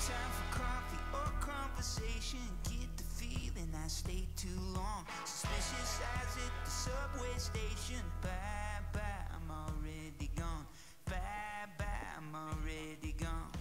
time for coffee or conversation. Get the feeling I stayed too long. Suspicious eyes at the subway station. Bye bye, I'm already gone. Bye bye, I'm already gone.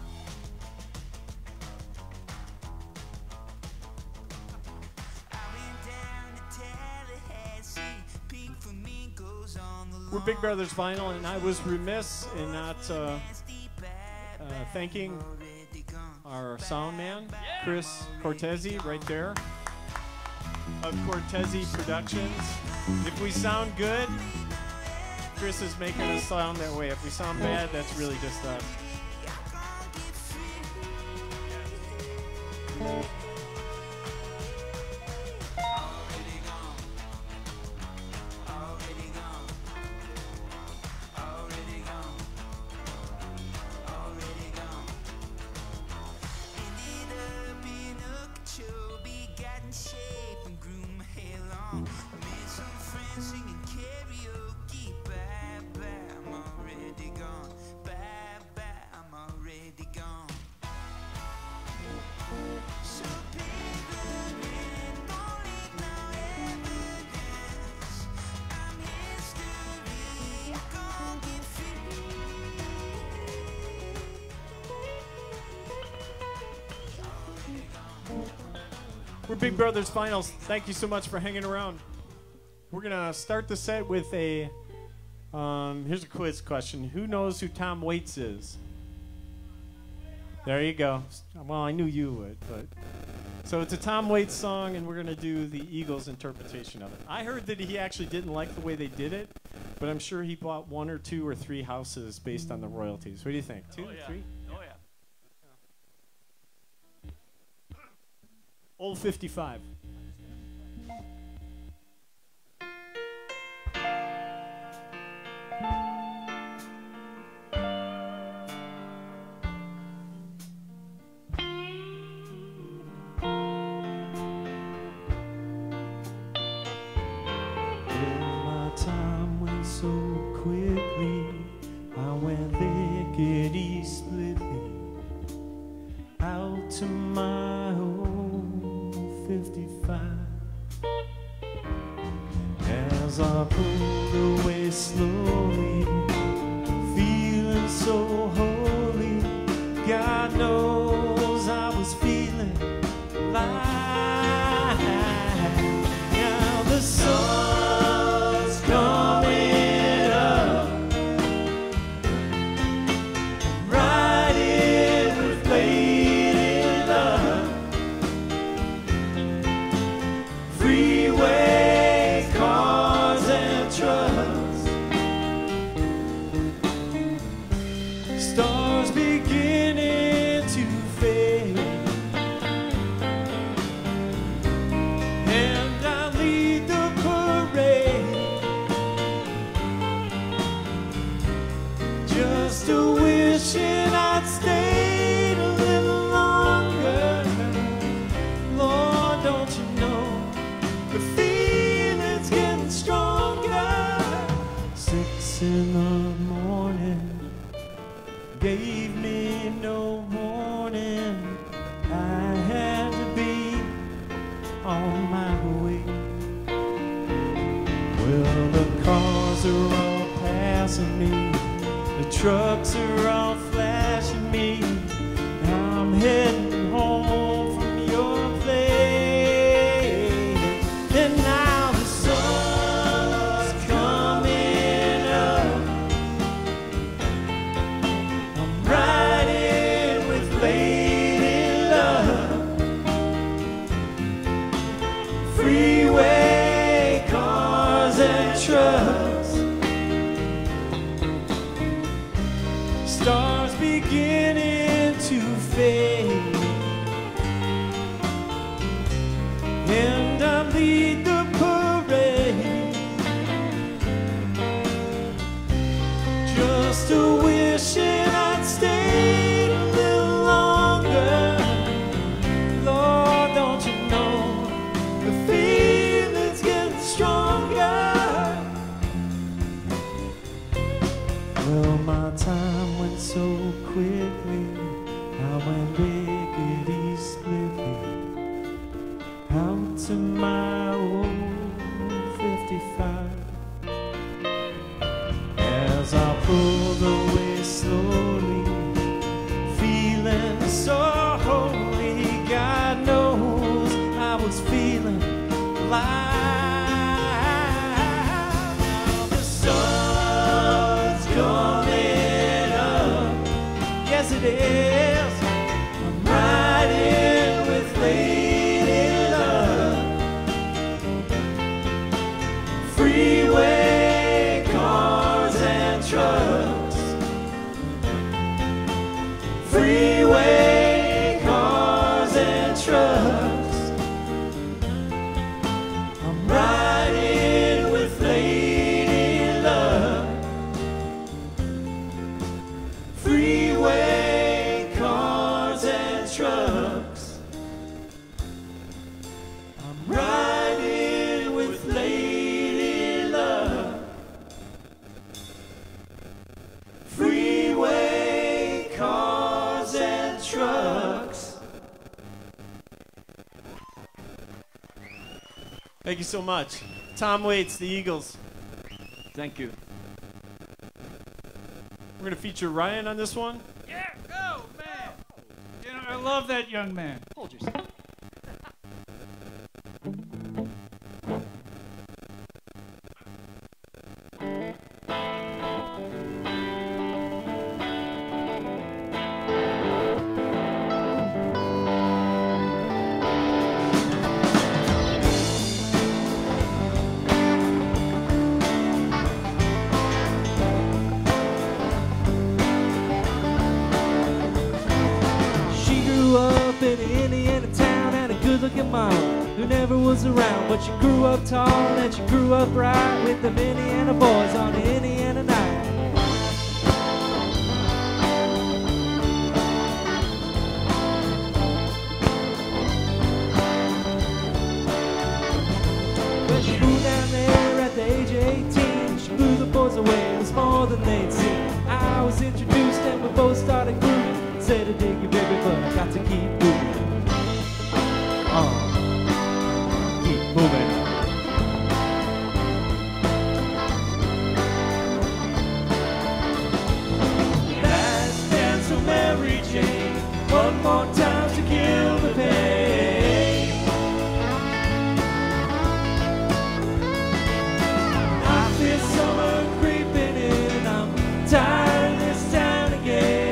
I went down to Tallahassee. Pink flamingos on the lawn. We're Big Brothers Vinyl, and I was remiss in not thanking our sound man, Chris Cortese, right there, of Cortese Productions. If we sound good, Chris is making us sound that way. If we sound bad, that's really just us. We're Big Brothers Finals. Thank you so much for hanging around. We're going to start the set with a, here's a quiz question. Who knows who Tom Waits is? There you go. Well, I knew you would, but. So it's a Tom Waits song, and we're going to do the Eagles' interpretation of it. I heard that he actually didn't like the way they did it, but I'm sure he bought 1 or 2 or 3 houses based on the royalties. What do you think? 2, 3? Oh, yeah. Old 55. My time went so quickly. I went lickety splitly out to my old 55. As I pulled away slowly, feeling so holy, God knows I was feeling like now the sun's coming up, riding with lady love, freeway cars and trucks, stars beginning to fade, and I lead the parade, just a wishing I'd stayed a little longer. Lord, don't you know the feeling's getting stronger. 6 in the morning gave me no warning. I had to be on my way. Well, the cars are all passing me, the trucks are all flashing me. I'm heading home from your place, and now the sun's coming up. I'm riding with lady love, freeway cars and trucks, stars beginning to fade, and I lead the parade, just a wishing I'd stayed a little longer. Lord, don't you know the feeling's getting stronger. Well, my time went so quickly. I went lickety spliffy out to my old 55. As I pulled away slowly, feeling so holy, God knows I was feeling alive. Now the sun's coming up, yes it is. I'm riding with Lady Love. Freeway cars and trucks, freeway cars and trucks. I'm riding with Lady Love. Freeway cars and trucks. I'm riding with Lady Love. Freeway cars and trucks. Thank you so much. Tom Waits, the Eagles. Thank you. We're going to feature Ryan on this one. Yeah, go, man. You know, I love that young man. Hold yourself. She grew up in an Indiana town, had a good-looking mom who never was around. But she grew up tall and she grew up right with them Indiana boys on the Indiana night. When she moved down there at the age of 18, she blew the boys away. It was more than they'd seen. I was introduced and we both started grooving. Said I dig you, baby, but I got to keep moving. Keep moving. Last dance of Mary Jane. One more time to kill the pain. I feel summer creeping in. I'm tired of this town again.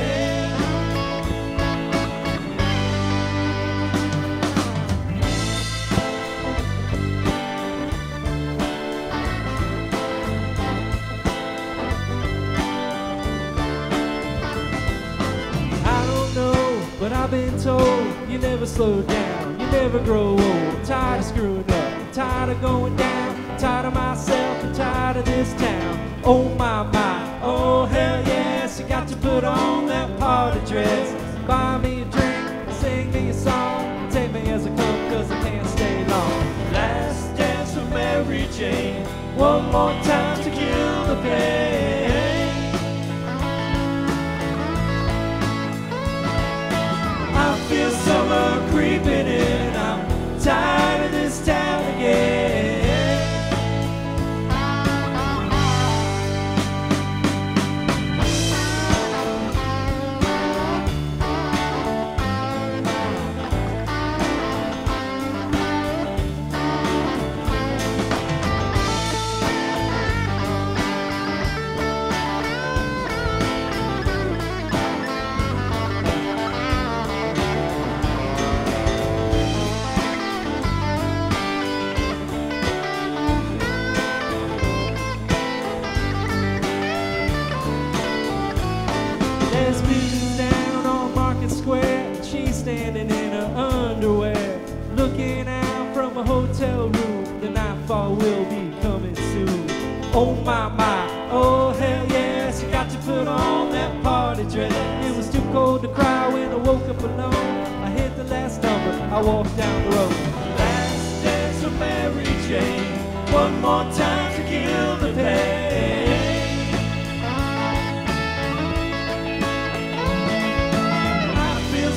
I don't know, but I've been told you never slow down, you never grow old. I'm tired of screwing up, I'm tired of going down, I'm tired of myself, I'm tired of this town. Oh my, oh hell yes, you got to put on that party dress. Buy me a drink, sing me a song, take me as I come, cause I can't stay long. Last dance with Mary Jane, one more time to kill the pain. I feel summer creeping in. I'm tired of this town again. Lesbians down on Market Square, and she's standing in her underwear, looking out from a hotel room. The nightfall will be coming soon. Oh my, oh hell yes, you got to put on that party dress. It was too cold to cry when I woke up alone. I hit the last number, I walked down the road. Last dance with Mary Jane, one more time to kill the pain. I feel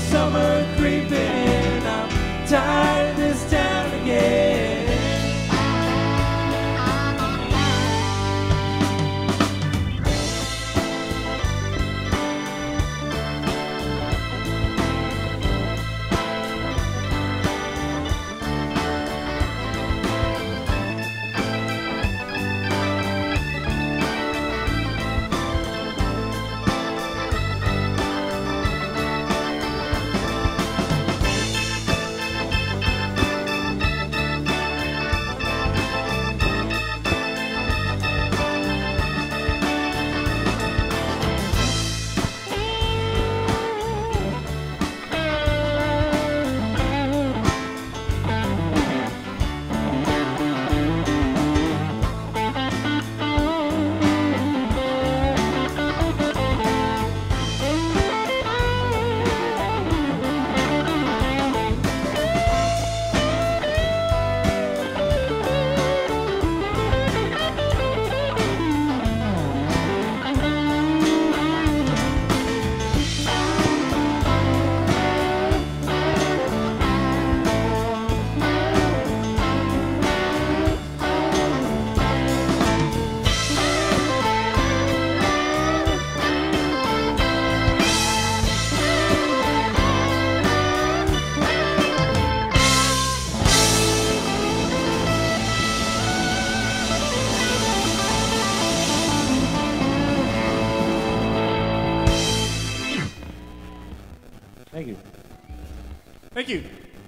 Thank you. Thank you.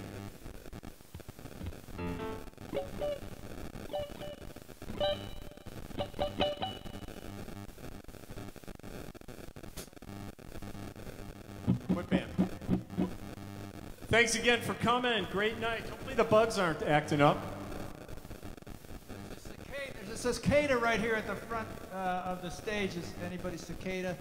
Quick band. Thanks again for coming. Great night. Hopefully the bugs aren't acting up. There's a cicada right here at the front of the stage. Is anybody cicada?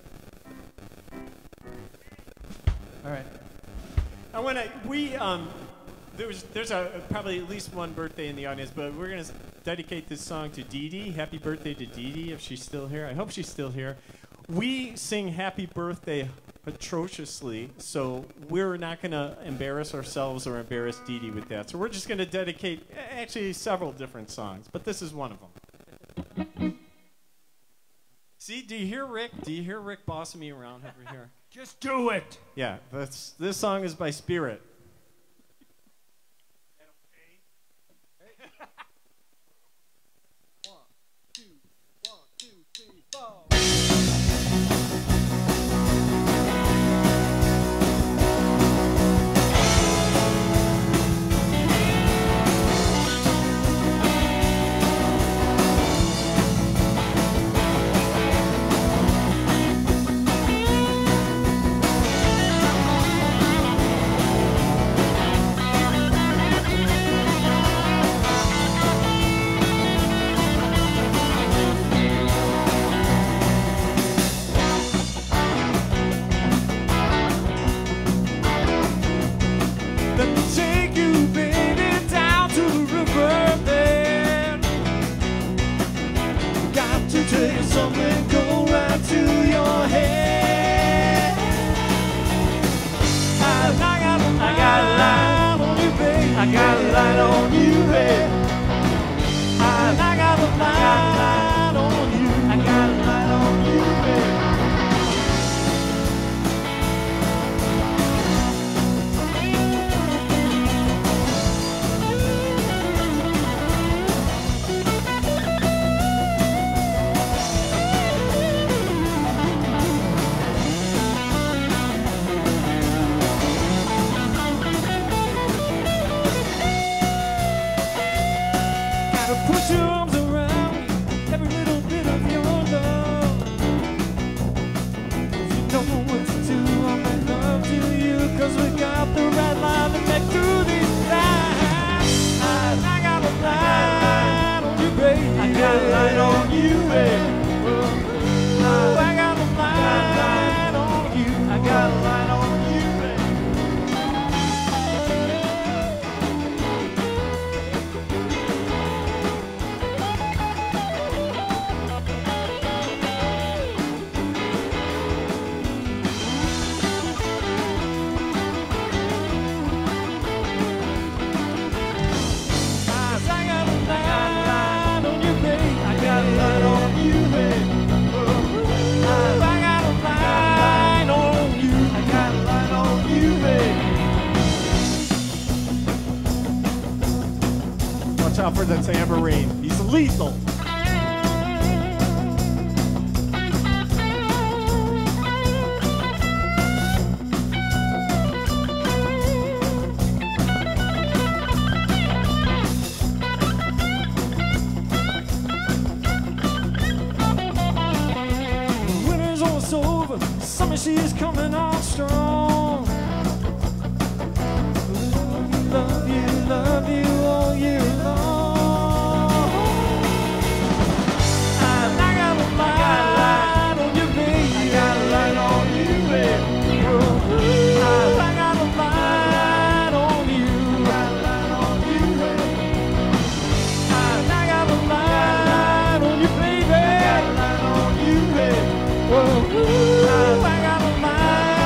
All right. I want to. There's probably at least one birthday in the audience, but we're gonna dedicate this song to Dee Dee. Happy birthday to Dee Dee, if she's still here. I hope she's still here. We sing Happy Birthday atrociously, so we're not gonna embarrass ourselves or embarrass Dee Dee with that. So we're just gonna dedicate actually several different songs, but this is one of them. See, do you hear Rick? Do you hear Rick bossing me around over here? Just do it. Yeah, this song is by Spirit. For the tambourine. He's lethal. Winter's almost over. Summer she's coming on strong. Love you all year long. I got a light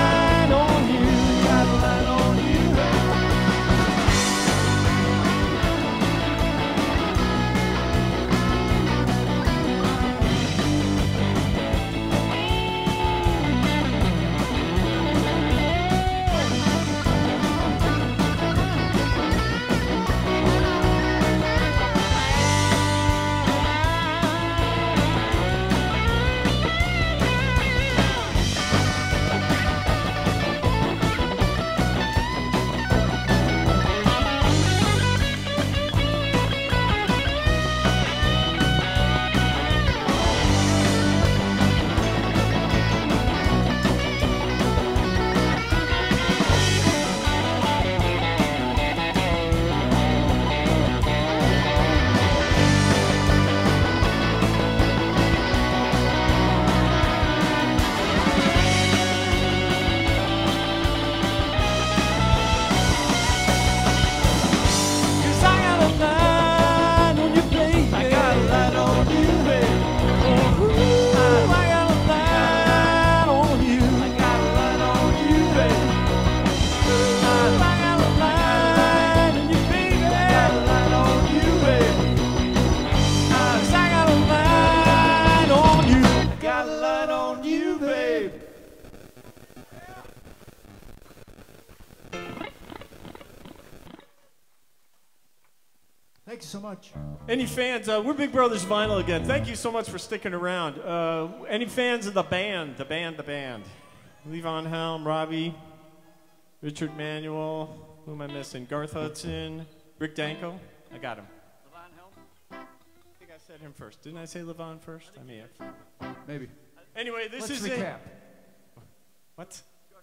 Thank you so much. Any fans? We're Big Brothers Vinyl again. Thank you so much for sticking around. Any fans of the band? The band. Levon Helm, Robbie, Richard Manuel. Who am I missing? Garth Hudson, Rick Danko. I got him. Levon Helm? I think I said him first. Didn't I say Levon first? I may have. Maybe. Anyway, this Let's is recap. What?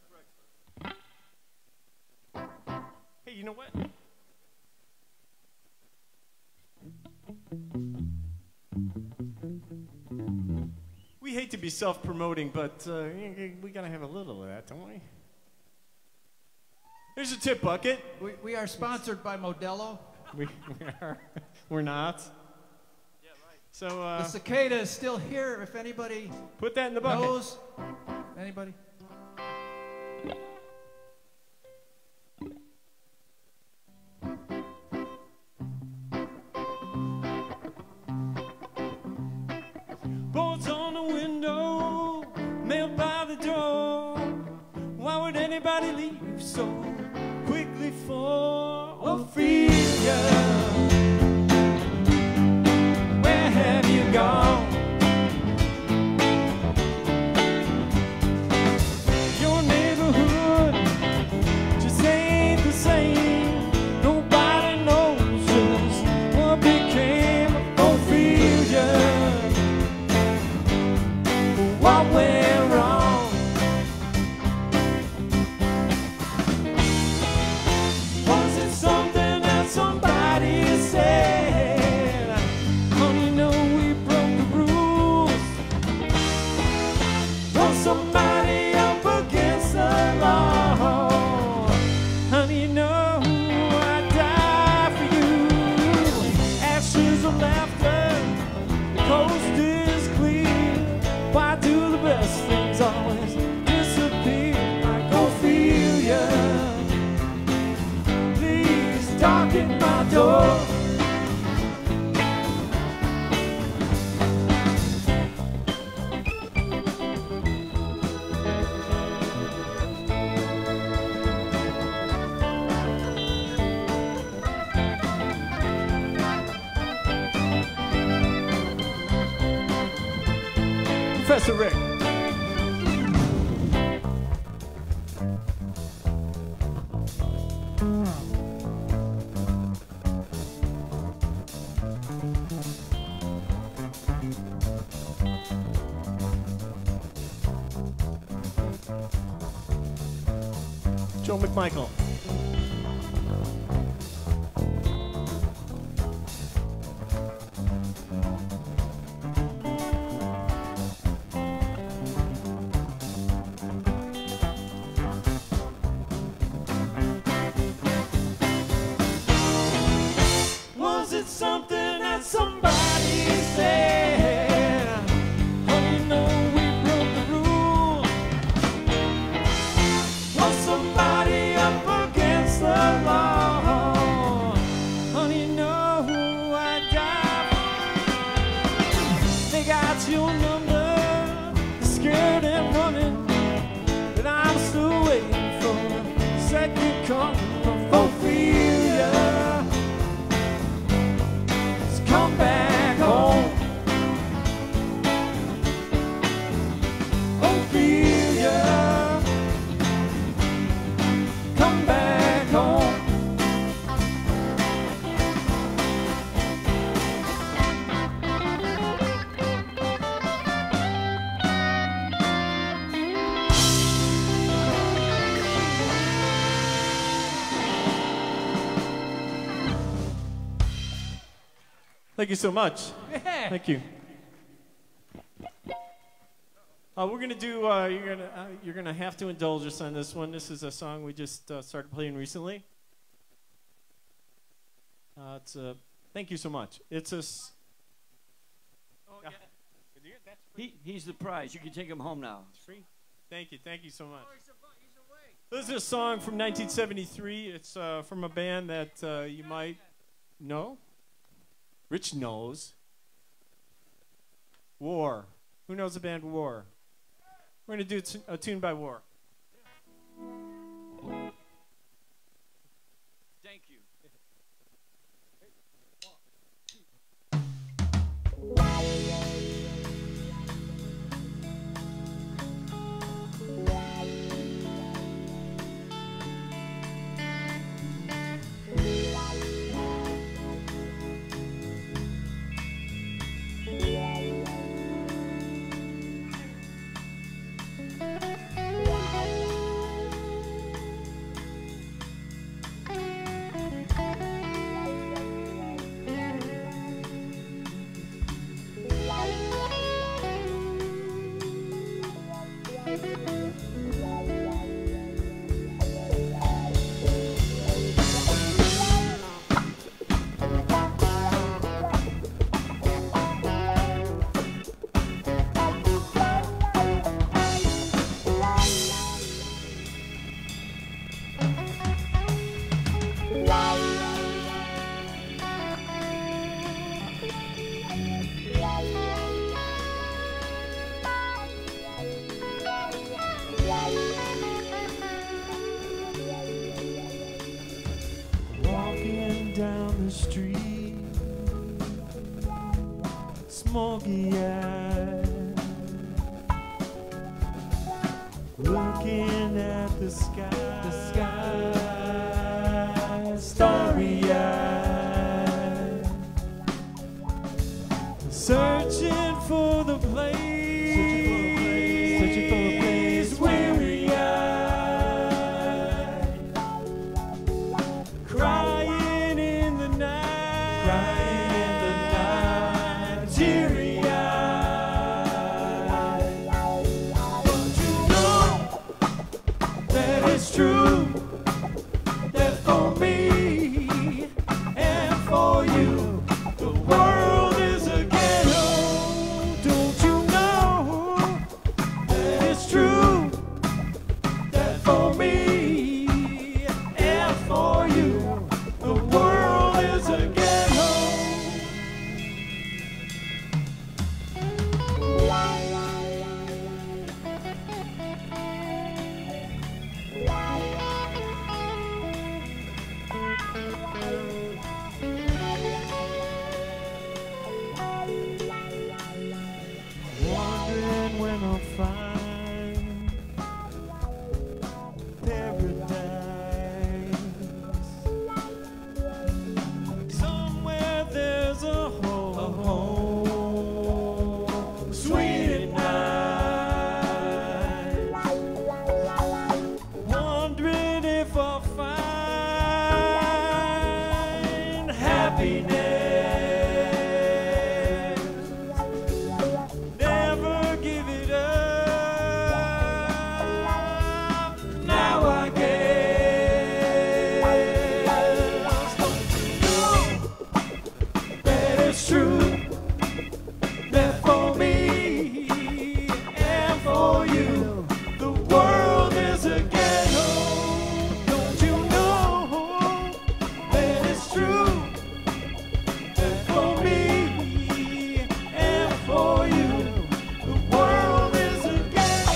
Hey, you know what? We hate to be self-promoting, but we gotta have a little of that, don't we? Here's a tip bucket. We are sponsored by Modelo. We are. We're not. Yeah, right. So The cicada is still here. If anybody put that in the bucket. knows, anybody? Boards on the window, mail by the door. Why would anybody leave so quickly for Ophelia? Where have you gone? Your neighborhood just ain't the same. Nobody knows just what became of Ophelia. What went wrong? Was it something that somebody said? Honey, no, we broke the rules. Was somebody up against the law? Honey, no, I die for you. Ashes of laughter, the coast is clear. Why do the best things always disappear like Ophelia? Please darken my door. Professor Rick. Joe McMichael. Was it something that somebody said? Honey, no, we broke the rules. Was somebody up against the law? Honey, no, I died. They got your number, scared and running, but I'm still waiting for a second coming of Ophelia. Come back home, Ophelia. Come back home. Thank you so much. Yeah. Thank you. We're gonna do. You're gonna have to indulge us on this one. This is a song we just started playing recently. Thank you so much. It's a. Oh, yeah. He's the prize. You can take him home now. It's free. Thank you so much. This is a song from 1973. It's from a band that you might know. Rich knows. War. Who knows the band War? We're going to do a tune by War. Thank you. Walking down the street, smoky eyed, looking at the sky, starry eyed, searching for the place, weary eyed, crying in the night, teary eyed. But you know that it's true, that for me and for you, the world is a ghetto. Don't you know that it's true, that for me and for you, the world is a ghetto. Wondering when I'll find paradise. Somewhere there's a home, sweet at night. Wondering if I'll find happiness. Never give it up. Now I guess. Don't you know that it's true, that for me and for you, the world is a ghetto. Don't you know that it's true, that for me and for you, the world is a ghetto.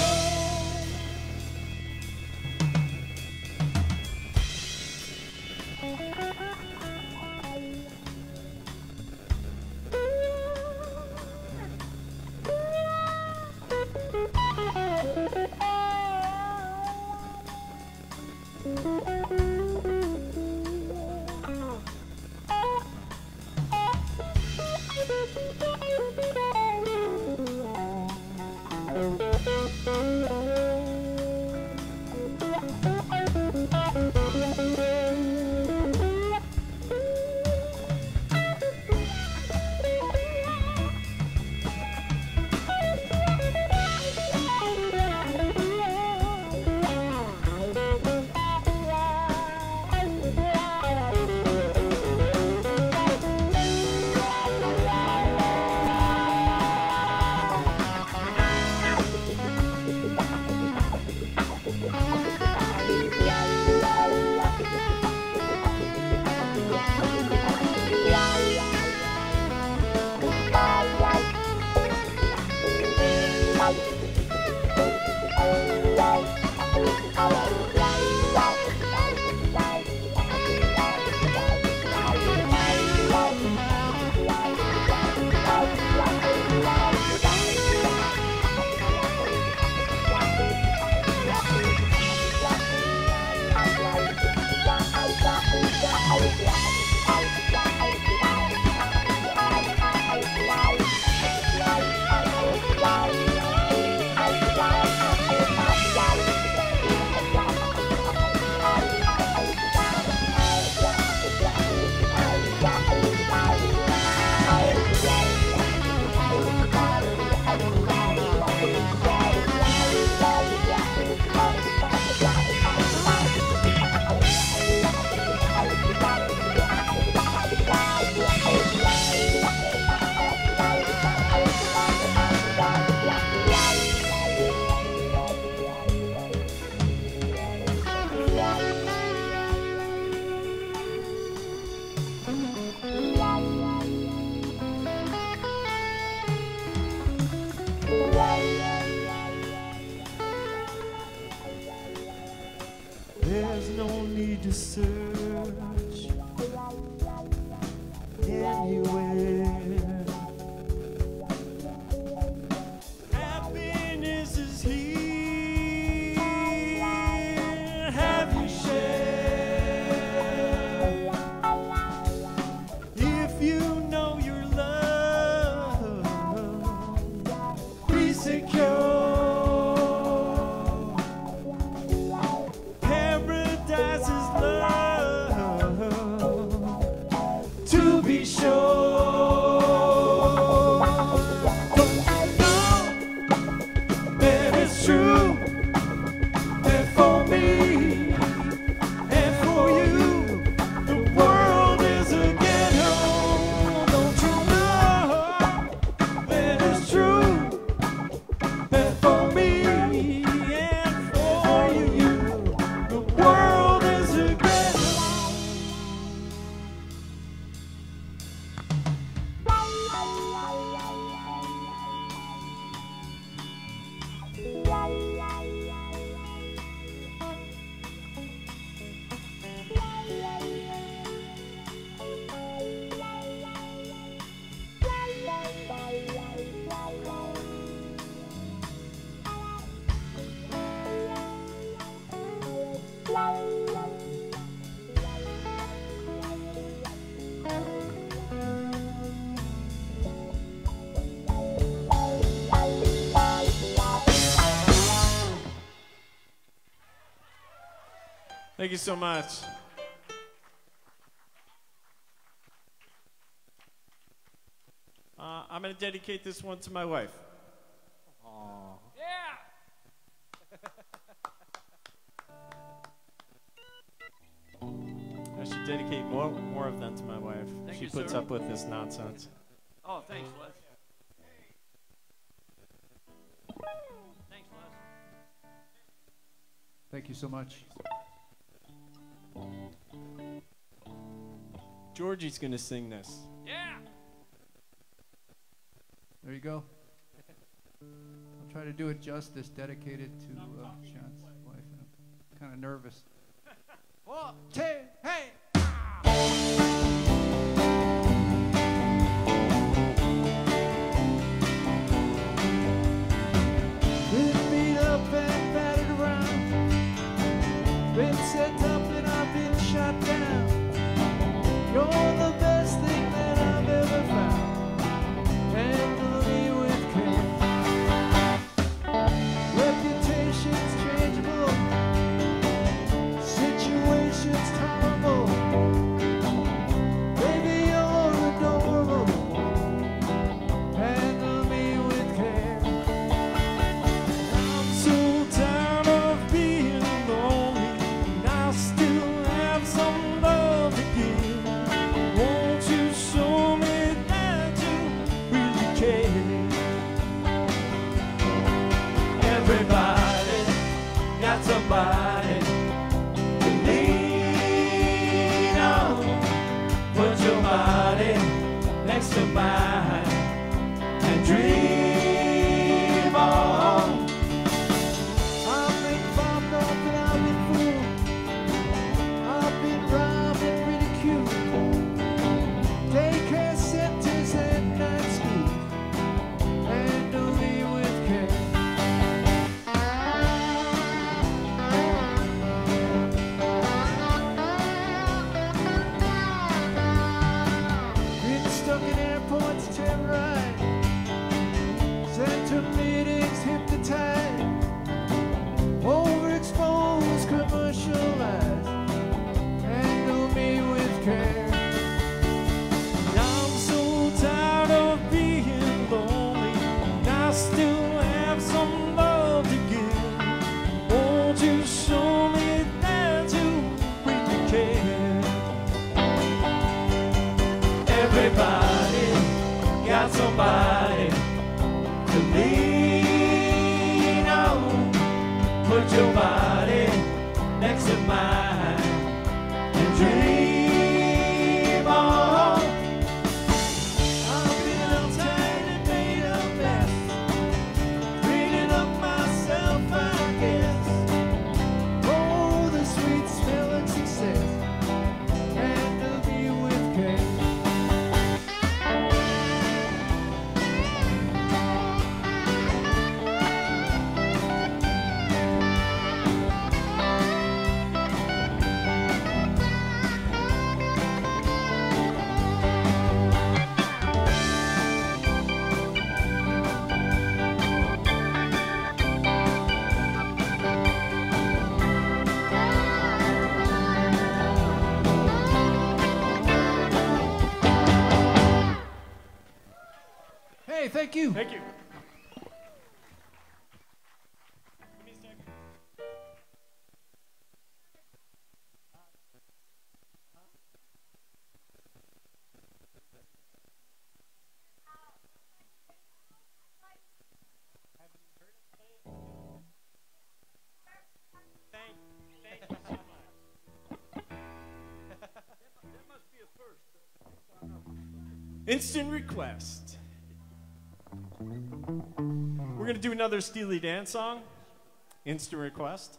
need to search anywhere. Happiness is here. Have you shared? If you know your love, be secure. Paradise is love, to be sure. Don't you know that it's true? And for me and for you, the world is a ghetto. Don't you know that it's true? And for me and for you, the world is a ghetto. Thank you so much. I'm going to dedicate this one to my wife. I should dedicate more of them to my wife. Thank She you, puts sir. up with this nonsense. Oh, thanks, Les. Thanks, Les. Thank you so much. Georgie's going to sing this. Yeah. There you go. I'll try to do it justice, dedicated to Sean's wife. I'm kind of nervous. 1, 2, hey! Been beat up and battered around. Been set up and I've been shot down. You're the best thing that I've ever found. Handle me with care. Reputation's changeable, situation's tolerable. Baby, you're adorable. Handle me with care. I'm so tired of being lonely, and I still have some love to give. Won't you show me that you really care? Everybody got somebody to lean on. Put your body next to mine and dream on. I've been bombed up and I've been fooled. I've been robbed and ridiculed. Daycare centers and night schools. Handle me with care. Been stuck in airports, terrorized. Center meetings hypnotized. Overexposed, commercialized. Handle me with care. I'm so tired of being lonely, and I still have some love to give. Won't you show me that you really care? Everybody got somebody to lean on. Put your body next to mine and dream on. I've been uptight and made a mess, cleaning up myself, I guess. Oh, the sweet smell of success. thank you. Thank you. Instant request. We're going to do another Steely Dan song. Instant request.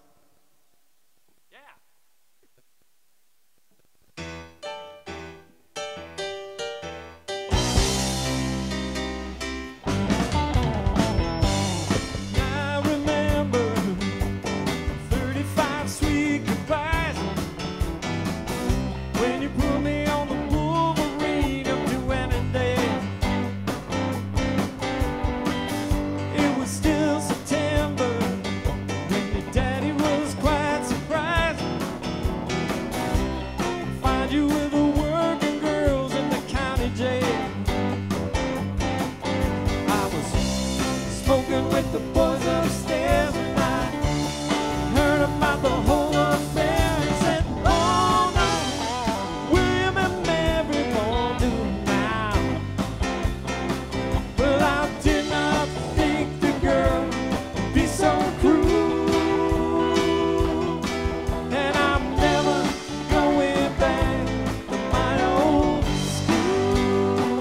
I remember 35 sweet goodbyes when you put me on the Wolverine up to Annandale. It was still September when your daddy was quite surprised to find you with the working girls in the county jail. I was smoking with the boys upstairs and I heard about the whole affair and said, oh no, William and Mary won't do now. Well, I did not think the girl would be so cruel, and I'm never going back to my old school.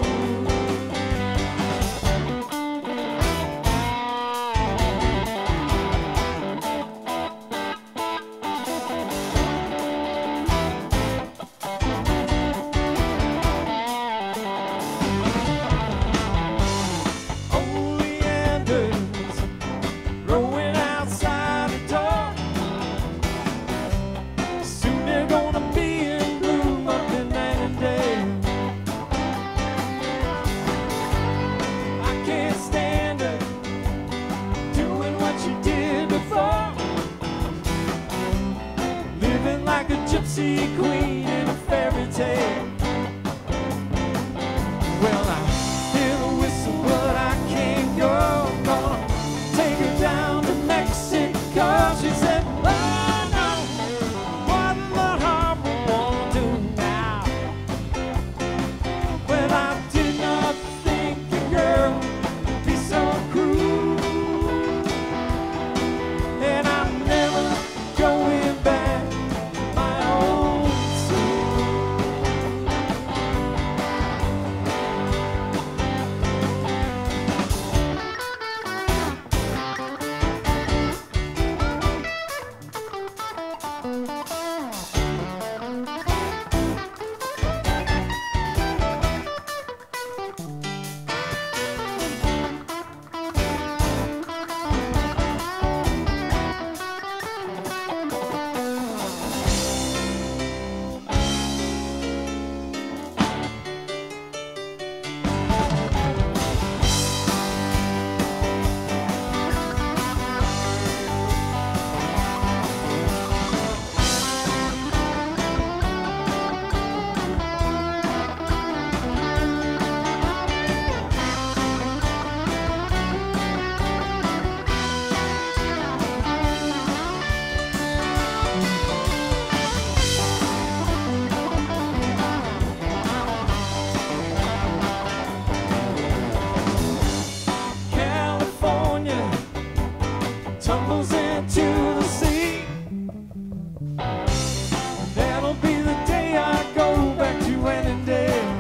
Oleanders growing outside the door. Soon they're gonna be in bloom up in Annandale. I can't stand her doing what she did before, living like a gypsy queen in a fairy tale. Well, I hear the whistle, but I can't go. Gonna take her down to Mexico. She said, oh no, what the harbor won't do now. Well, I did not think the girl would be so cruel, and I'm never going back to my old school. California tumbles into the sea. That'll be the day I go back to Annandale.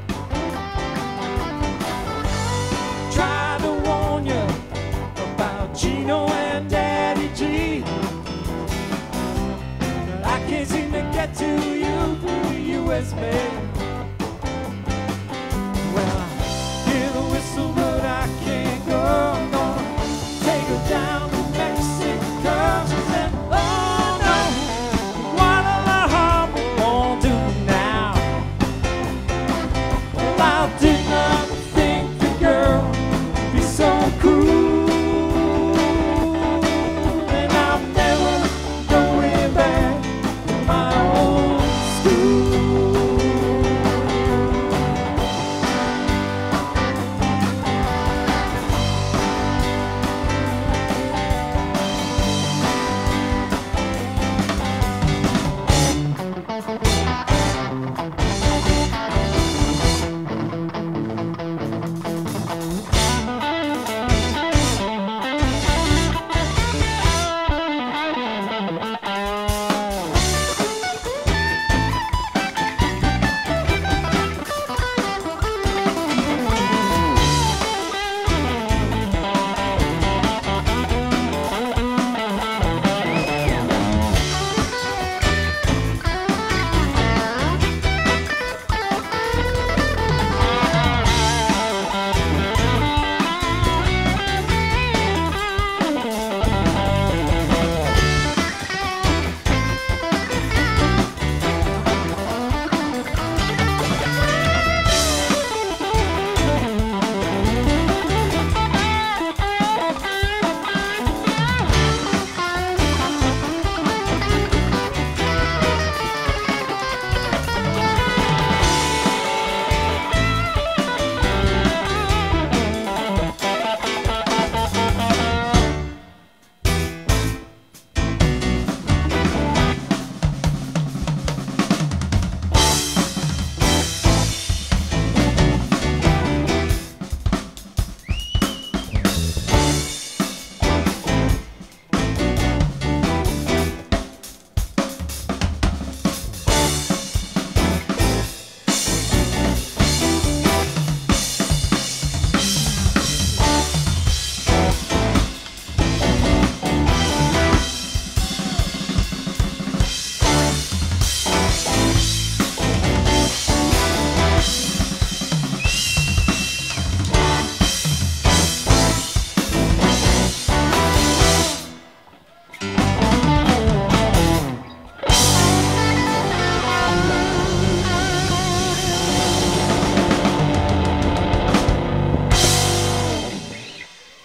Tried to warn you about Gino and Daddy G, but I can't seem to get to you through the U.S. mail. Well, I hear the whistle, but I can't go. I'm gonna take her down to Mexico. She said, oh no, Guadalajara won't do now. Well, I did not think the girl would be so cruel, and I'm never going back to my old school.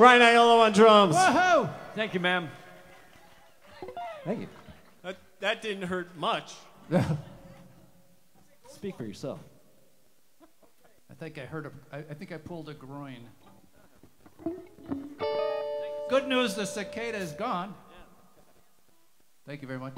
Brian Aiello on drums. Woohoo! Thank you, ma'am. Thank you. That didn't hurt much. Speak for yourself. I think I heard I think I pulled a groin. Good news, the cicada is gone. Thank you very much.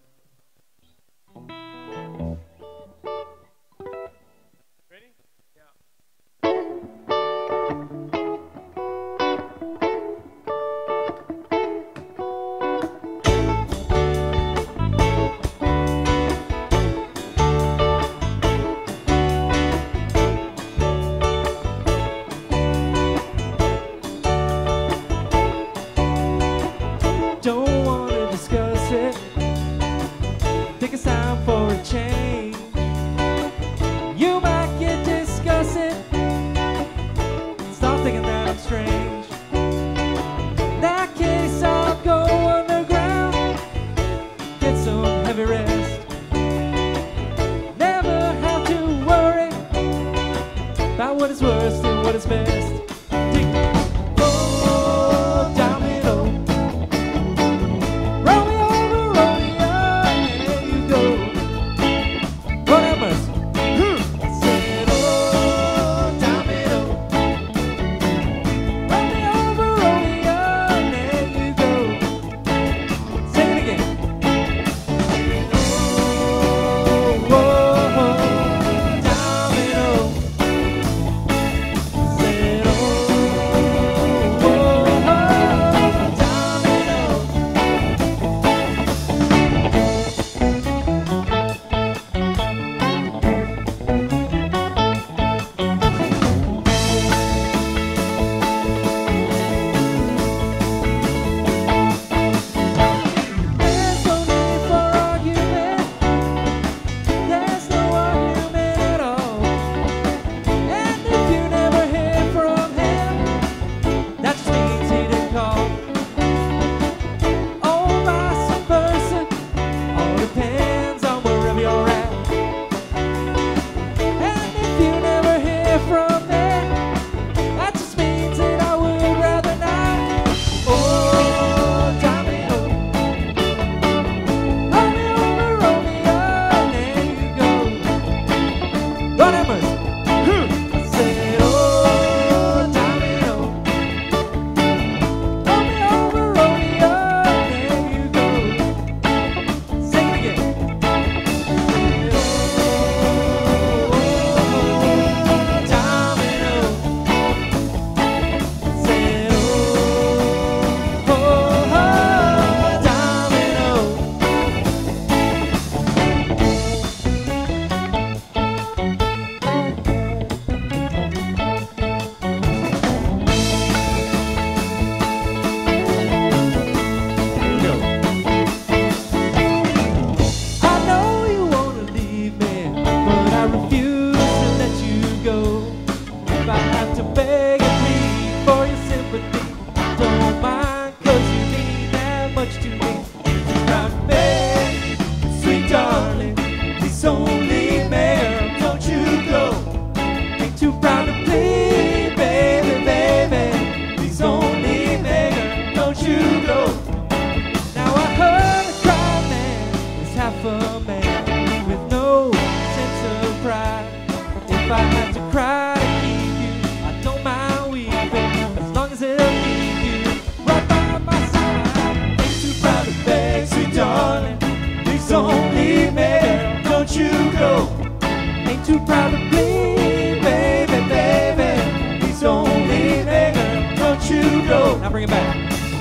Don't wanna discuss it. Think it's time for a change. You might get disgusted. Stop thinking that I'm strange. In that case, I'll go underground. Get some heavy rest. Never have to worry about what is worst and what is best. Oh, domino. Romeo, Romeo, there you go. Lord have mercy. I said, oh, domino. Romeo, Romeo, there you go. Sing it again. Oh, domino. Said, oh, There's no need for argument. There's no argument at all. And if you never hear from him, that just means he didn't call. Oh, vice versa, all depends on wherever you're at. And if you never hear from them, that just means that I would rather not. Oh, domino. Romeo, Romeo, there you go. Lord have mercy. I said, oh, domino. Romeo, Romeo, there you go. Sing it again. Oh, domino. Said, oh, domino. I know you wanna leave me, but I refuse to let you go. If I have to beg and plead for your sympathy, I don't mind, 'cause you mean that much to me. Just try to beg, sweet darling, please only Mary, don't you go. Ain't too proud to plead, baby, baby, please only Mary, don't you go. Now I heard a cry man is half a man with no sense of pride. If I have to cry to keep you, I don't mind weeping as long as it'll keep you right by my side. Ain't too proud to beg, sweet darling, please only Mary, don't you go. Ain't too proud to plead, baby, baby, please only Mary, don't you go. Now bring it back.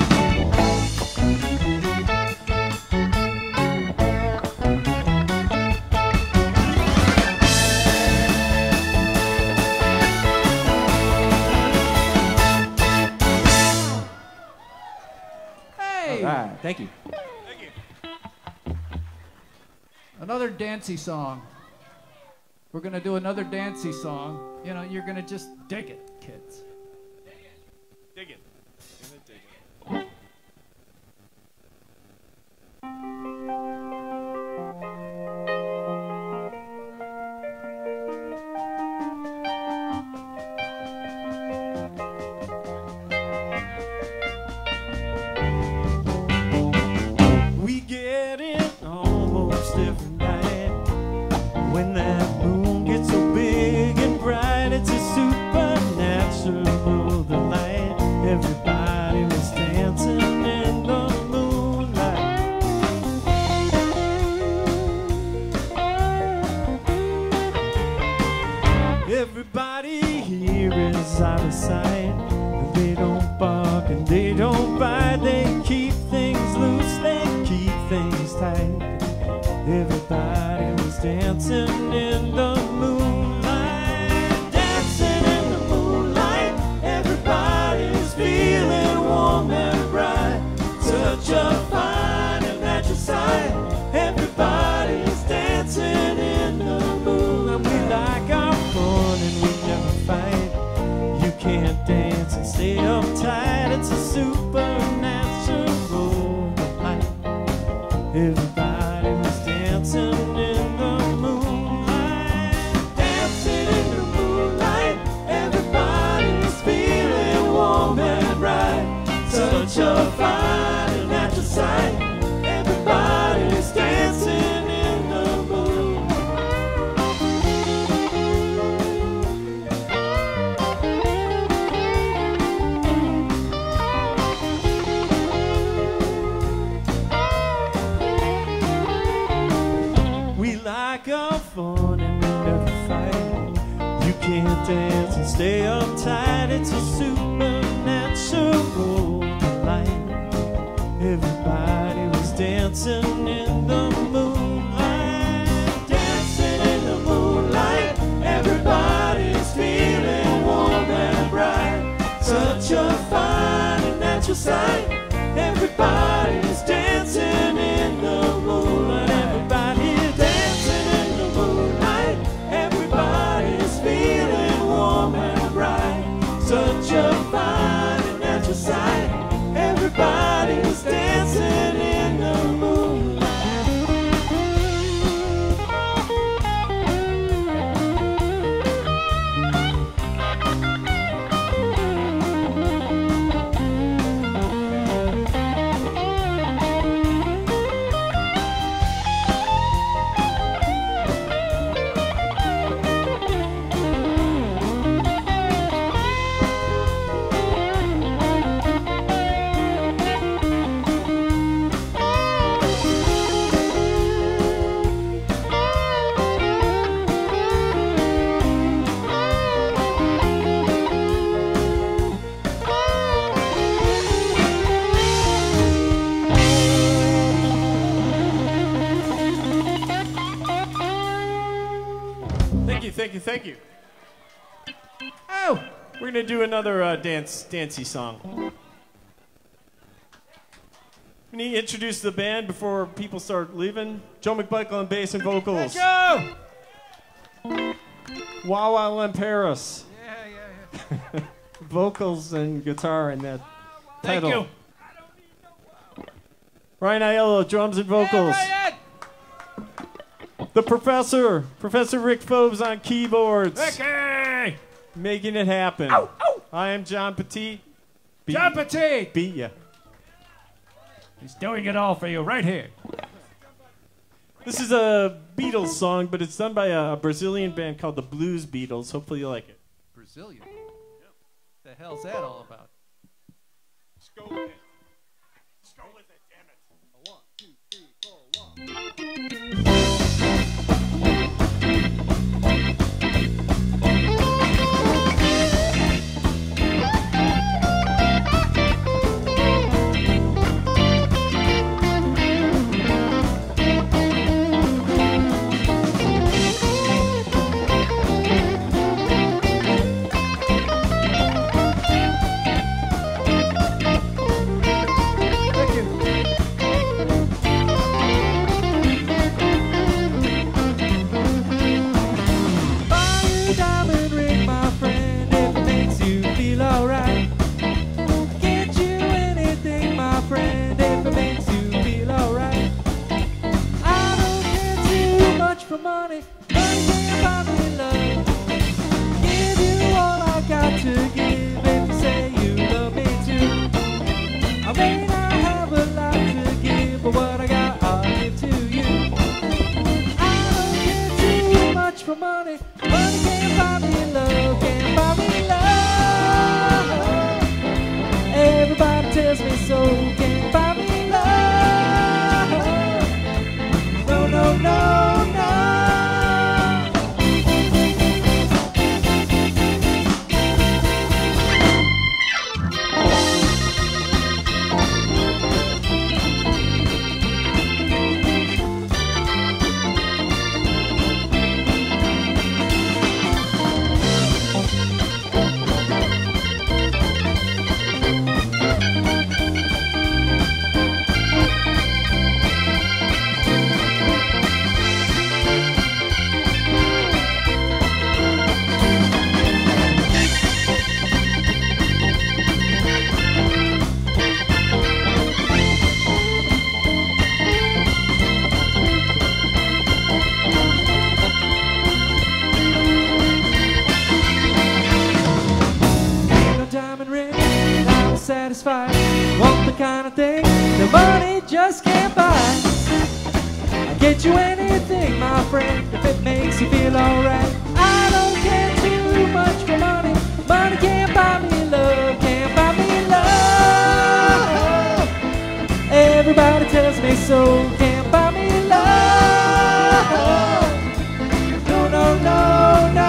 Hey! All right, thank you. Another dancey song. We're gonna do another dancey song. You know, you're gonna just dig it, kids. Dig it. is out of sight. They don't bark and they don't bite. They keep things loose, they keep things tight. Everybody was dancing in the moonlight, dancing in the moonlight. Everybody's feeling warm and bright. Such a fine and natural sight. Everybody's dancing in the moonlight. We like our fun and we never fight. You can't dance and stay uptight. It's a supernatural light. Everybody was dancing in the moonlight, dancing in the moonlight. Everybody's feeling warm and bright. Such a fine and natural sight. Everybody's dancing in the moonlight. We like our fun and we never fight. You can't dance and stay uptight. It's a supernatural delight. Everybody was dancing in the moonlight, dancing in the moonlight. Everybody's feeling warm and bright. Such a fine and natural sight. Everybody's dancing in the moonlight. Everybody's dancing in the moonlight. Everybody's feeling warm and bright. Such a fine and natural sight. Everybody's dancing in the moonlight. Thank you. Oh! We're gonna do another dancey song. We need to introduce the band before people start leaving. Joe McMichael on bass and vocals. Joe! Wawa Lemperis. Yeah. Vocals and guitar and that Thank title. you. Ryan Aiello, drums and vocals. Yeah, Ryan! The Professor Rick Fobes on keyboards. Ricky! Making it happen. Ow, ow. I am John Petit. John Petit! Beat ya. He's doing it all for you right here. This is a Beatles song, but it's done by a Brazilian band called the Blues Beatles. Hopefully you like it. Brazilian? The hell's that all about? Let's go with it. Let's go with it, damn it. 1, 2, 3, 4, 1. friend, if it makes you feel alright. I don't care too much for money. Money can't buy me love, can't buy me love. Everybody tells me so, can't buy me love. No, no, no, no.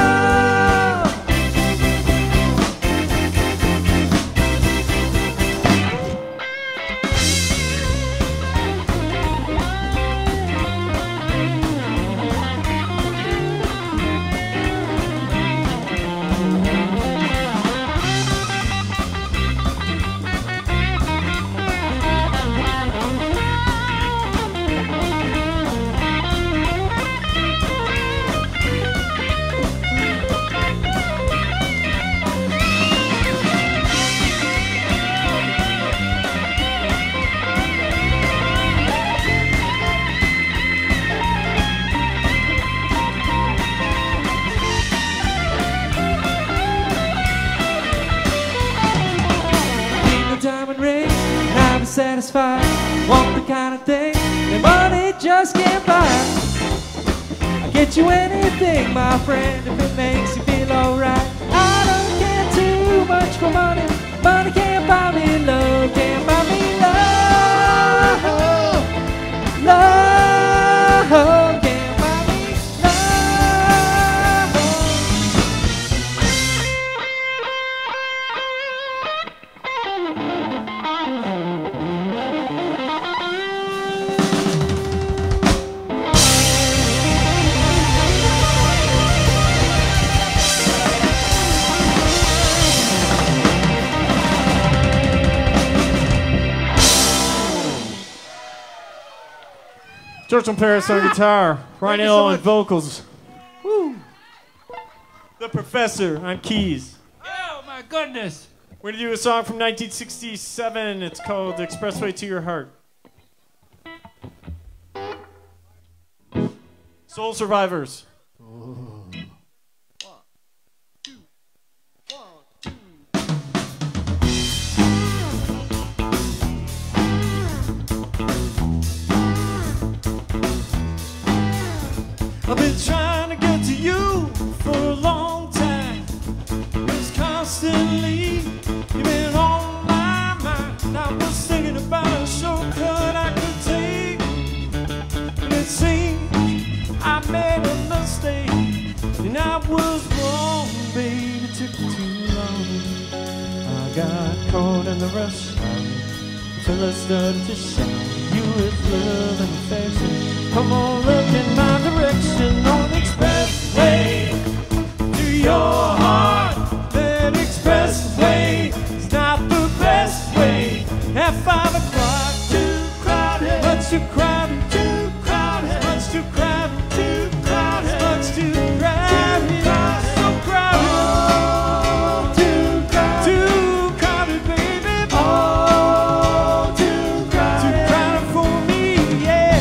Diamond ring, and I'll be satisfied. Want the kind of thing that money just can't buy. I'll get you anything, my friend, if it makes you feel alright. I don't care too much for money. Money can't buy me love, can't buy me love. Love can't buy me love. George from Paris on guitar, Ryan you so Hill on much. vocals. Woo! The Professor on keys. Oh my goodness. We're gonna do a song from 1967. It's called Expressway to Your Heart. Soul Survivors. I've been trying to get to you for a long time. It's constantly you've been on my mind. I was thinking about a shortcut I could take, and it seemed I made a mistake, and I was wrong, baby. It took too long. I got caught in the rush hour till I started to shower you with love and affection. Come on, look in my direction on the expressway to your heart. That expressway is not the best way. At 5 o'clock, too crowded, much too crowded, too crowded, much too crowded, too crowded, much too crowded, so crowded, too crowded, baby, too crowded for me, yeah.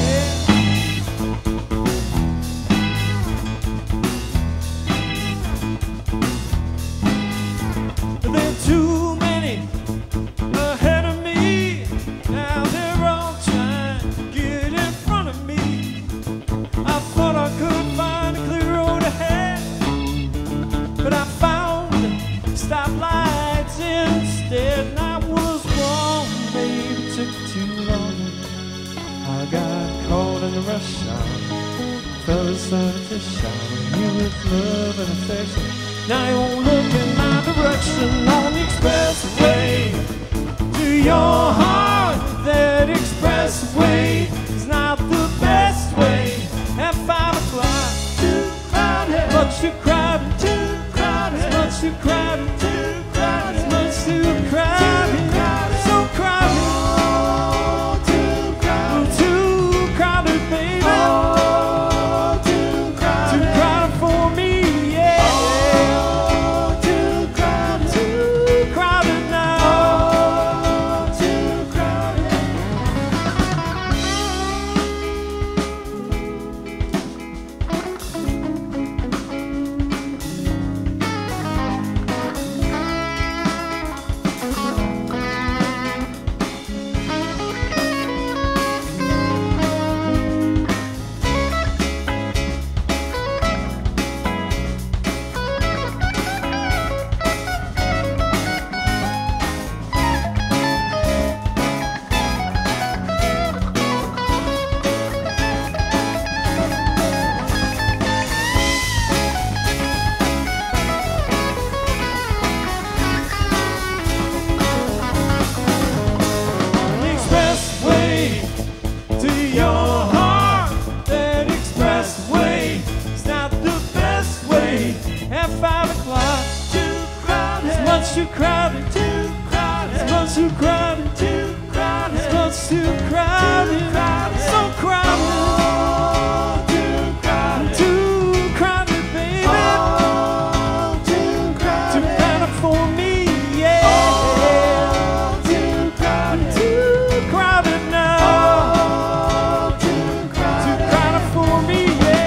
There are too many ahead of me. Now they're all trying to get in front of me. I thought I could find a clear road ahead, but I found stoplights instead. And I was wrong, baby, it took too long. I got caught in the rush hour. Fellas started to shower you with love and affection. Now you won't look in my direction on the expressway to your heart. That expressway is not the best way. At 5 o'clock, too crowded, much too crowded, too crowded, much too crowded, too crowded, much too crowded, so crowded, too crowded, baby. Too crowded for me, yeah. Too crowded now. Too crowded. much too crowded, too crowded. It's much too crowded, too crowded. It's much too crowded, so crowded, too crowded, too crowded, baby. Too crowded, too crowded for me, yeah. Too crowded, too crowded now. Too crowded for me, yeah.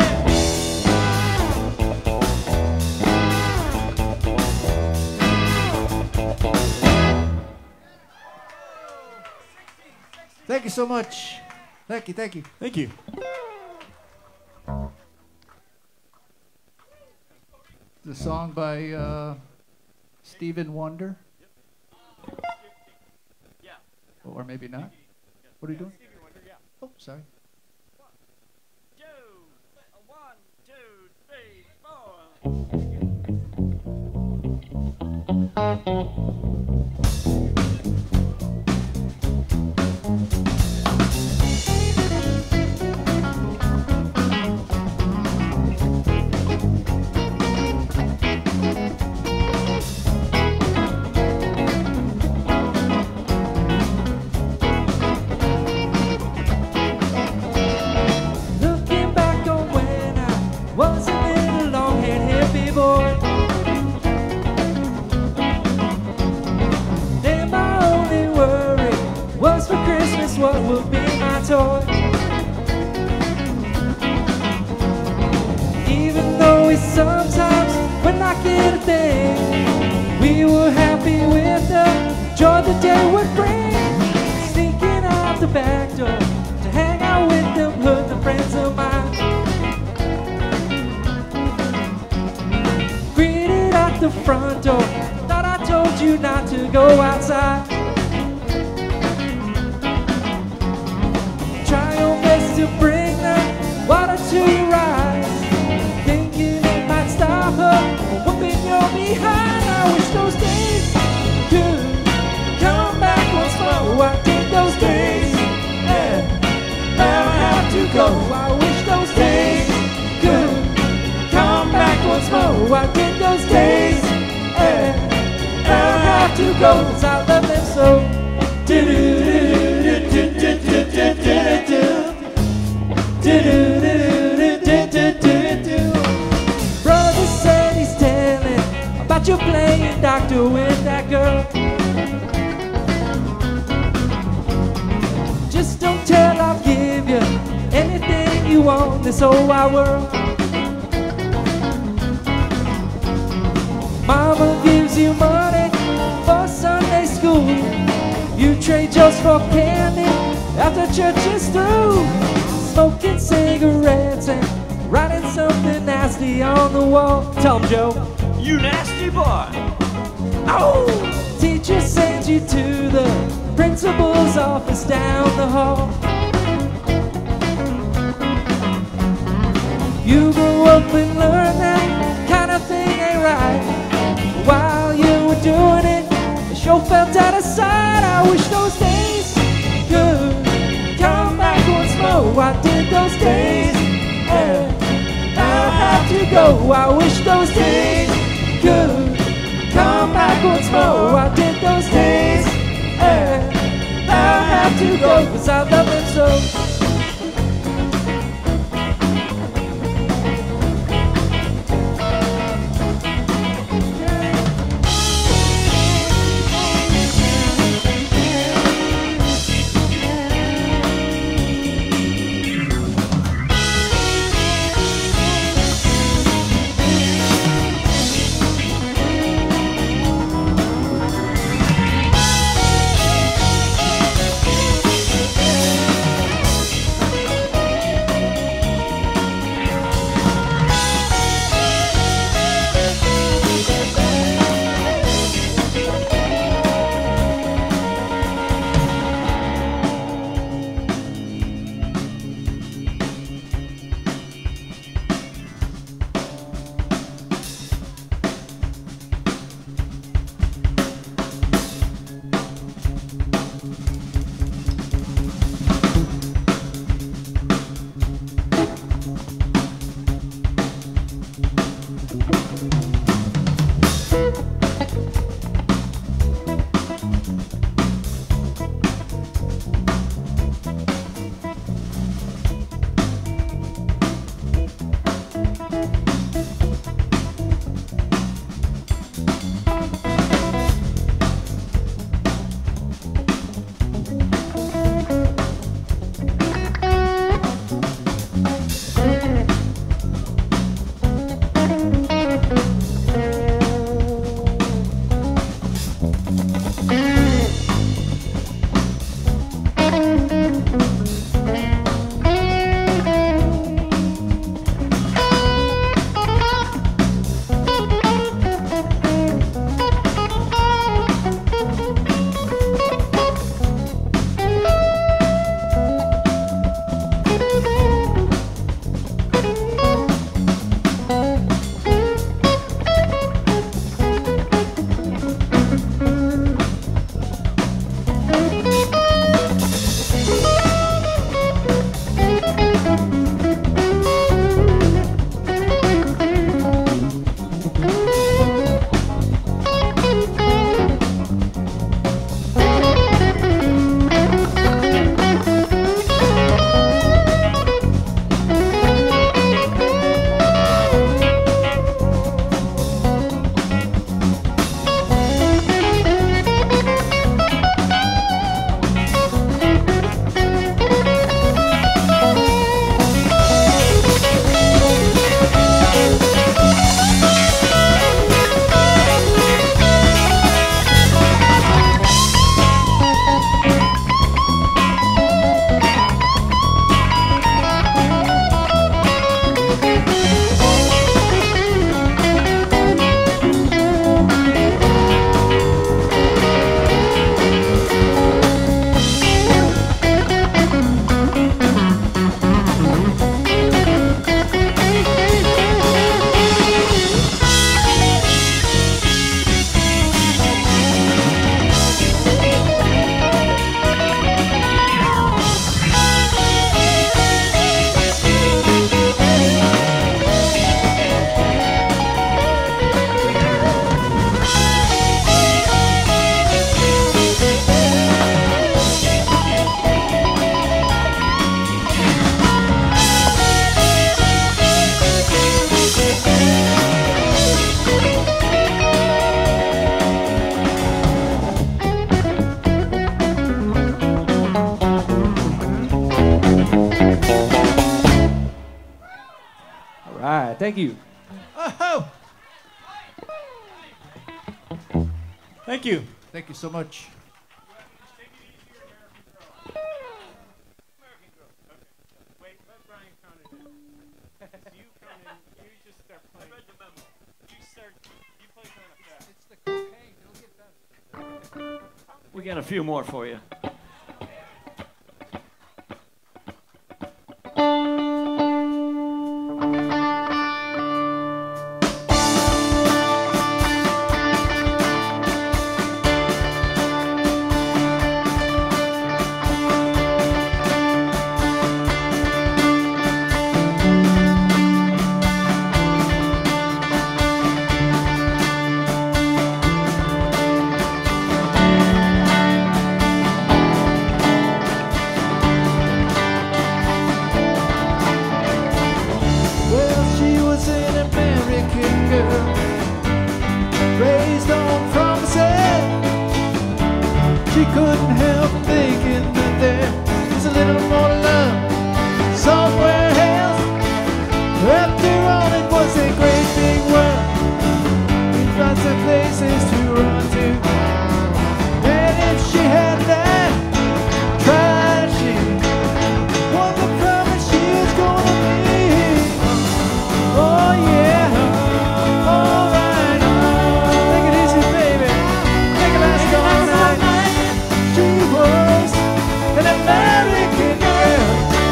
Thank you so much. Thank you, thank you. Thank you. The song by Stephen Wonder. Yeah. Or maybe not. What are you doing? Oh, sorry. 1, 2, Looking back on when I was a little long-haired hippie boy, then my only worry was for Christmas what would be my toy. Even though we sometimes would not get a thing, we were happy with the joy the day would bring. Sneaking out the back door to hang out with them hoodlum friends of mine. Greeted at the front door, thought I told you not to go outside. Try your best to bring the water to your eyes, thinking it might stop her from whooping your behind. I wish those days could come back once more. I think those days never have to go. I wish those days could come back once more. I think those days never have to go, 'cause I love them so. Brother said he's telling about you playing doctor with that girl. Just don't tell, I'll give you anything you want, this whole wide world. Mama gives you money for Sunday school. You trade just for candy after church is through. Smoking cigarettes and writing something nasty on the wall. Tell 'em, Joe. You nasty boy. Oh! Teacher sends you to the principal's office down the hall. You grew up and learned that kind of thing ain't right. While you were doing it, the show felt out of sight. I wish those days could come back once more. I did those days, and I'll have to go. I wish those days could come back once more. I did those days, and I'll have to go, 'cause I love them so. right. Thank you. Oh! Thank you. Thank you so much. Wait, let Brian count it in. You count in. You just start playing. I read the memo. You play kind of fast. It's the cocaine. It'll get better. We got a few more for you. Well, she was an American girl, raised on promises. She couldn't help thinking that there was a little more love somewhere else. After all, it was a great big world with lots of places to run to. And if she had that, tried she won the promise she was gonna be. Oh yeah, alright. Take it easy, baby. Take it last all night. She was an American girl.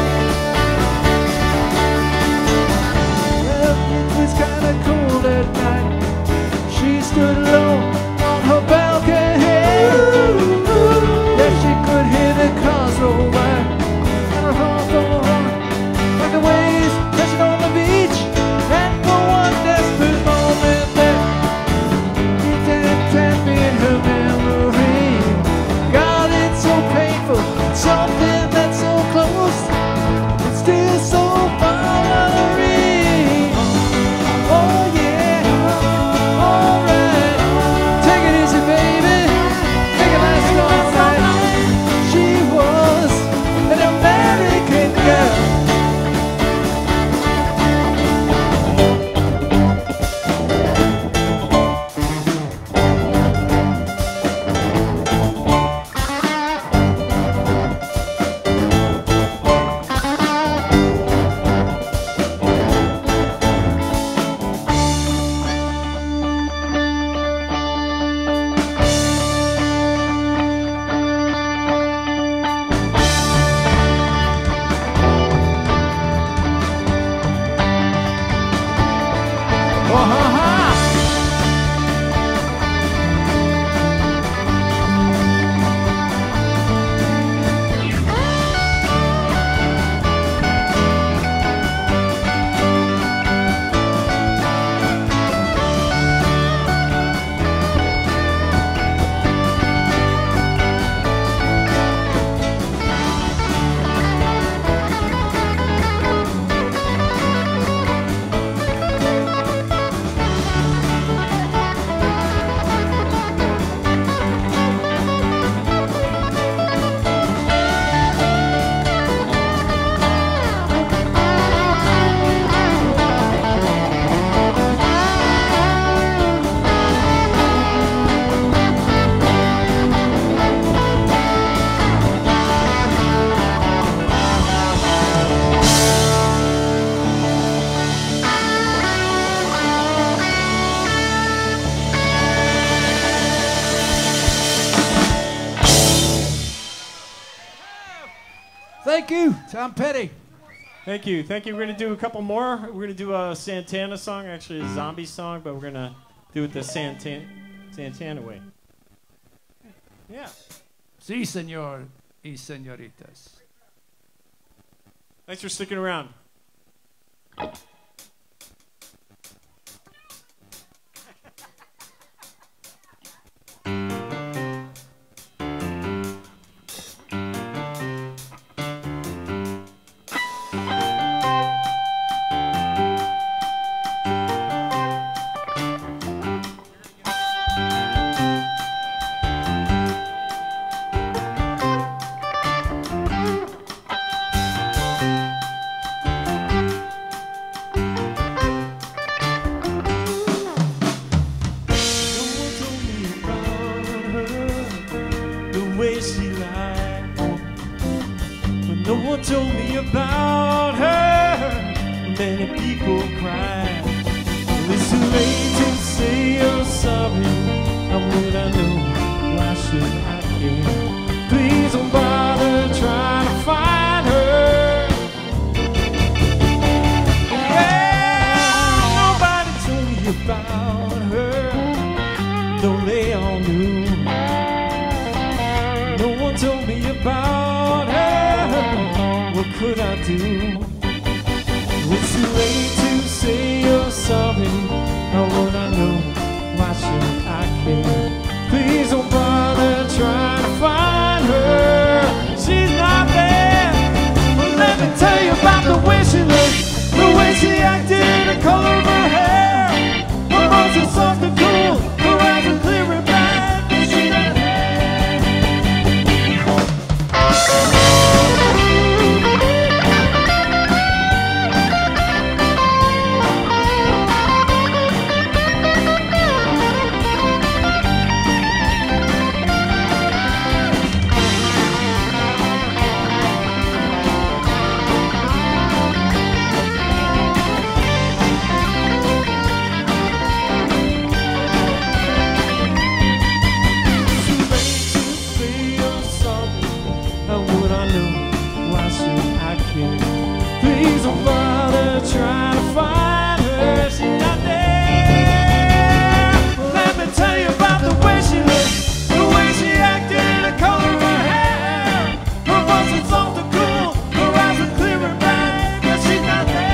Well, it was kinda cold at night. She stood alone on her balcony. Yeah, she could hear the cars roll by. And her heart go on like the waves crashing on the beach. And for one desperate moment there, it tapped in her memory. God, it's so painful, something that's so close, it's still so far away. Oh yeah, alright. Take it easy, baby. Take it last all night. She was an American girl. Oh, ha, ha. Thank you, Tom Petty. Thank you. Thank you. We're going to do a couple more. We're going to do a Santana song, actually a zombie song, but we're going to do it the Santana way. Yeah. Si, senor y señoritas. Thanks for sticking around. and people cry. It's too late to say you're sorry. How would I know? Why should I care? Please don't bother trying to find her. Yeah, nobody told me about her, though they all knew. No one told me about her. What could I do? It's too late to say you're sorry. How would I know? Why should I care? Please don't bother trying to find her. She's not there. But let me tell you about the way she looked, the way she acted, the color of her hair. Her voice is soft and cool, her eyes are clear and bright. But she's not there. Please don't bother trying to find her. She's not there. Let me tell you about the way she looked, the way she acted, the color of her hair. Her voice is soft and cool, her eyes are clear and bright, but she's not there.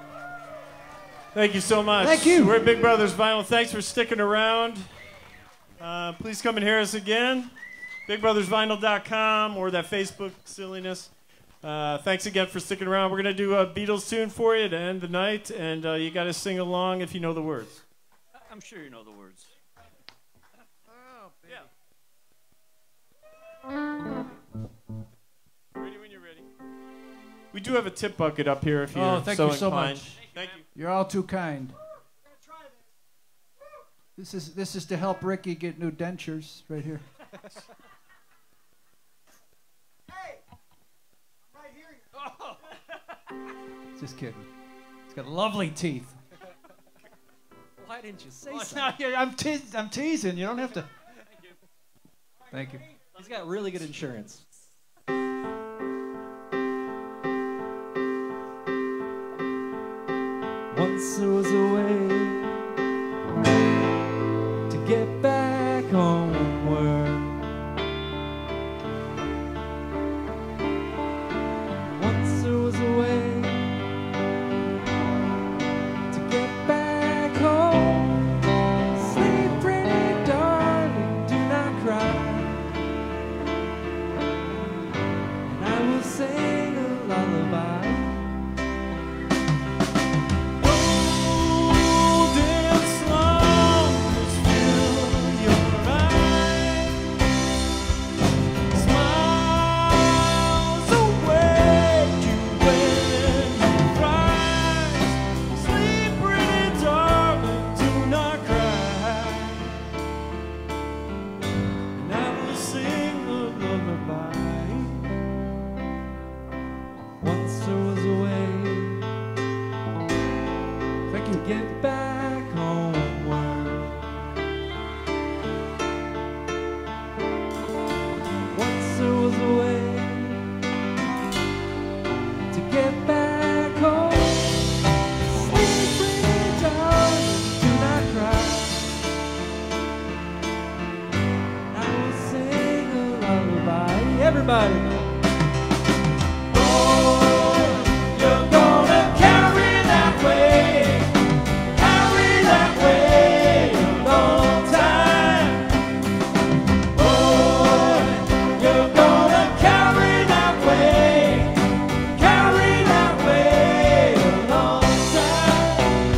Thank you so much. Thank you. We're Big Brothers Vinyl. Thanks for sticking around. Please come and hear us again. BigBrothersVinyl.com or that Facebook silliness. Thanks again for sticking around. We're going to do a Beatles tune for you to end the night, and you got to sing along if you know the words. I'm sure you know the words. Ready when you're ready. We do have a tip bucket up here if you're thank so you so inclined. much. Thank you. You're all too kind. This is to help Ricky get new dentures right here. Just kidding. It's got lovely teeth. Why didn't you say Oh, so? no, yeah, I'm teasing. You don't have to. Thank you. He's got really good insurance. Once there was a way to get back homeward. Once there was a way to get back home. Sleep, pretty darling, do not cry. And I will sing a lullaby. Golden slumbers fill your eyes. Smiles await you when you rise. Sleep, pretty darling, do not cry. And I will sing a lullaby. Once there was a way Thank to you. get back homeward. Once there was a way to get back home. Sleep, pretty darling, do not cry. I will sing a lullaby. Everybody. You're gonna carry that way a long time. Boy, you're gonna carry that way a long time.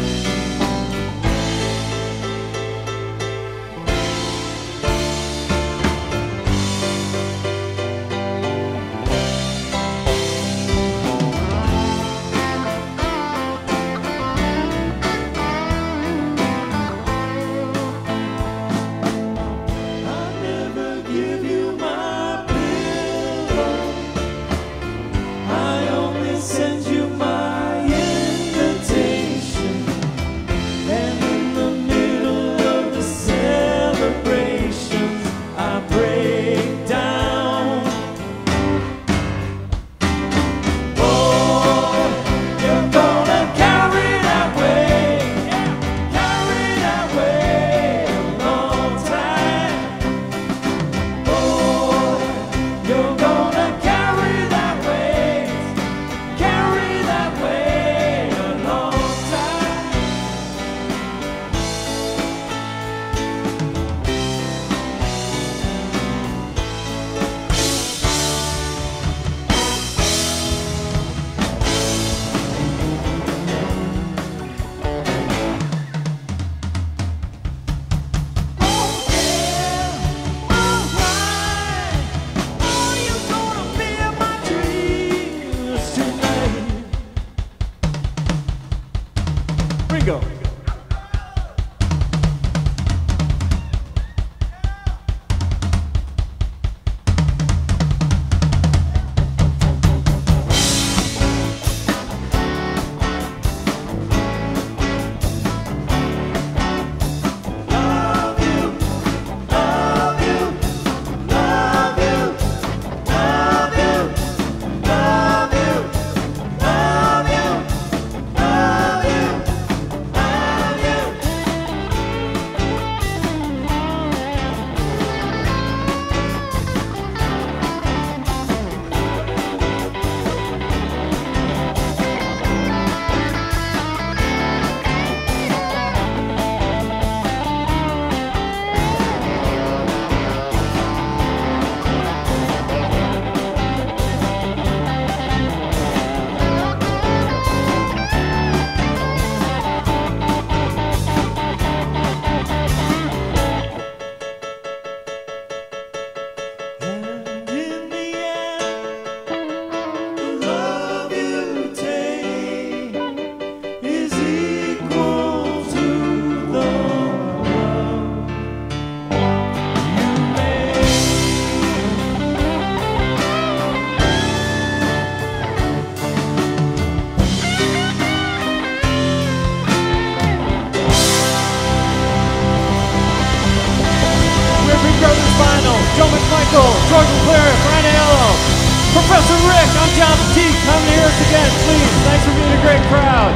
George LeClaire, Brian Aiello, Professor Rick, I'm Jonathan T. Come to hear us again, please. Thanks for being a great crowd.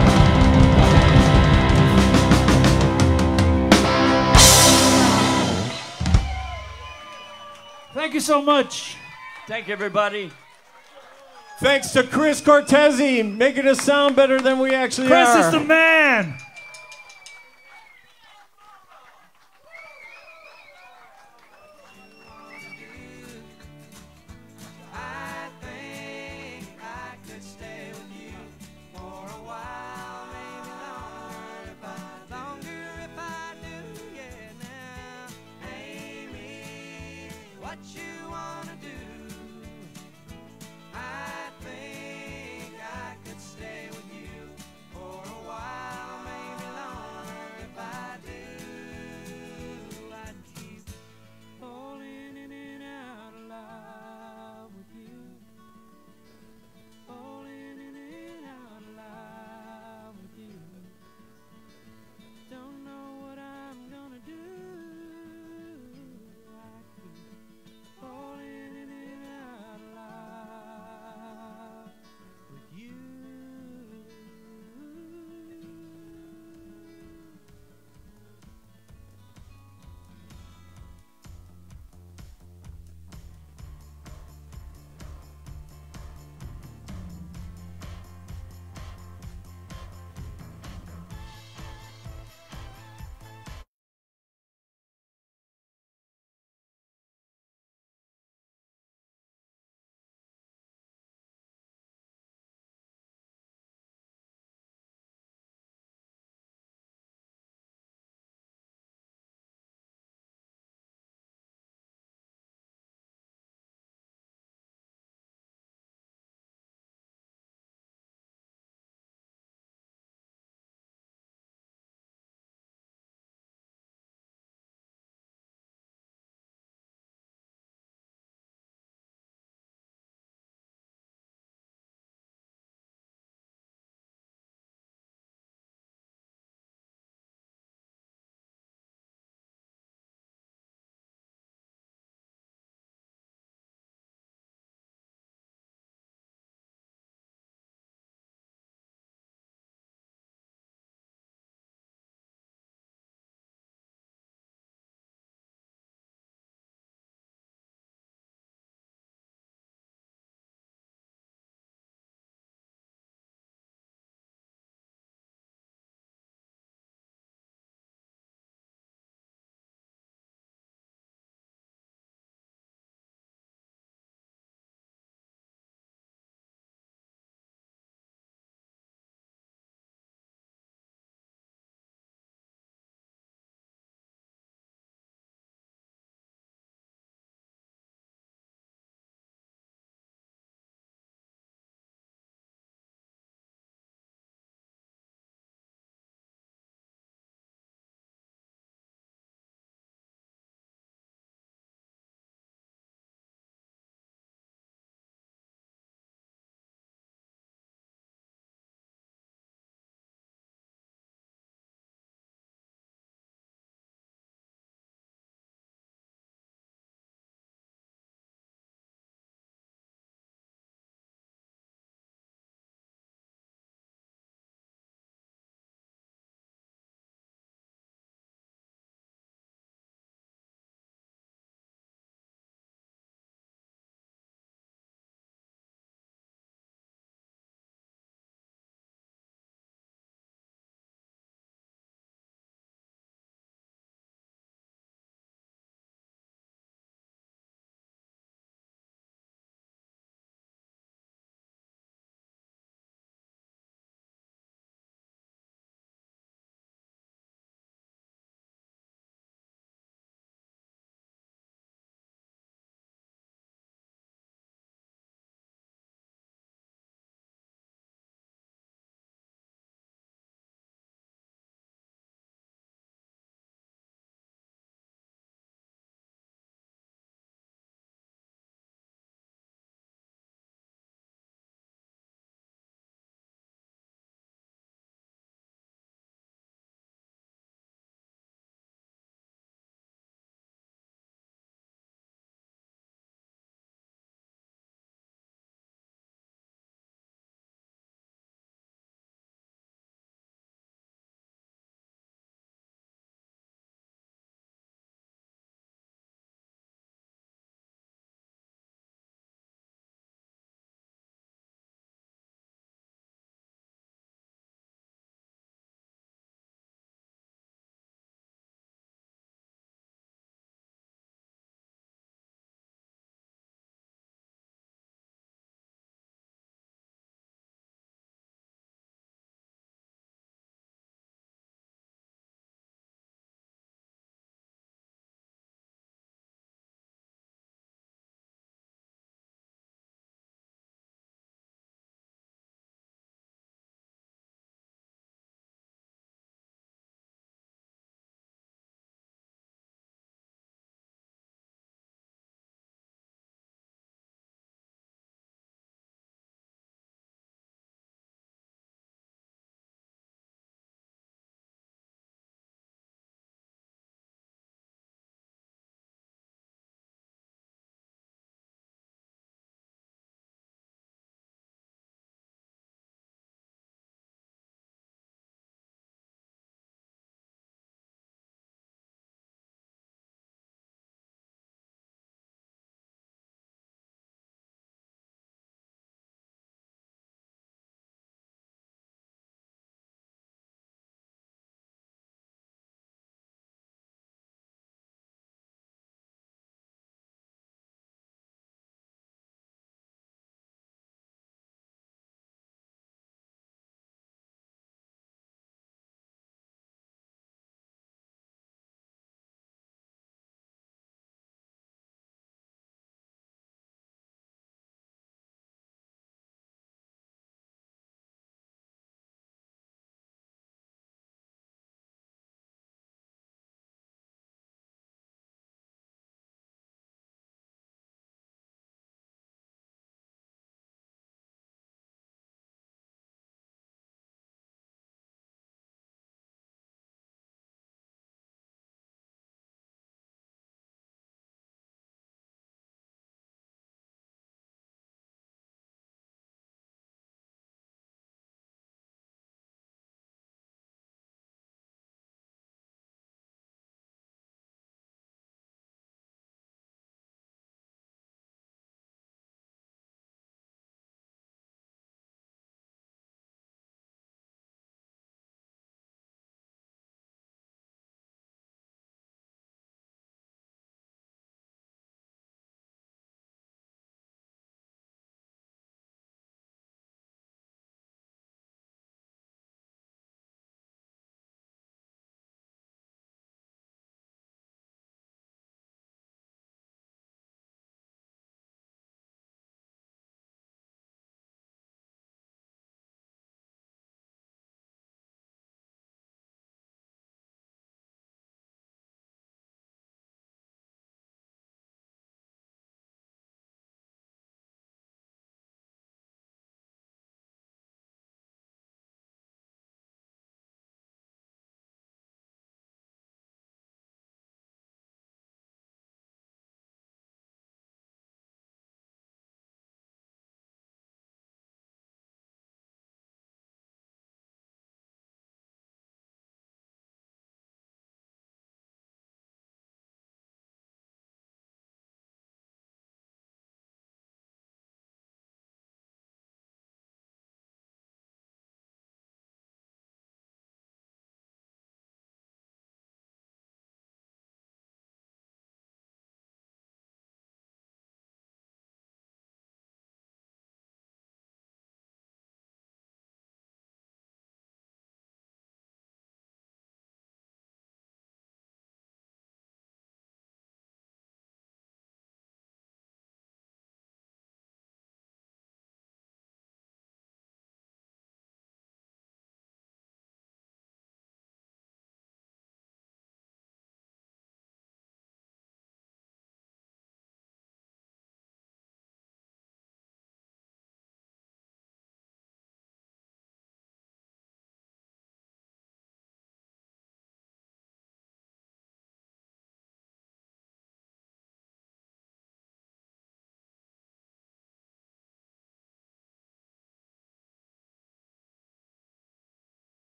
Thank you so much. Thank you, everybody. Thanks to Chris Cortese, making us sound better than we actually Chris are. is the man. I think I could stay with you for a while, maybe longer if I do, yeah. Now, Amy, what you wanna do?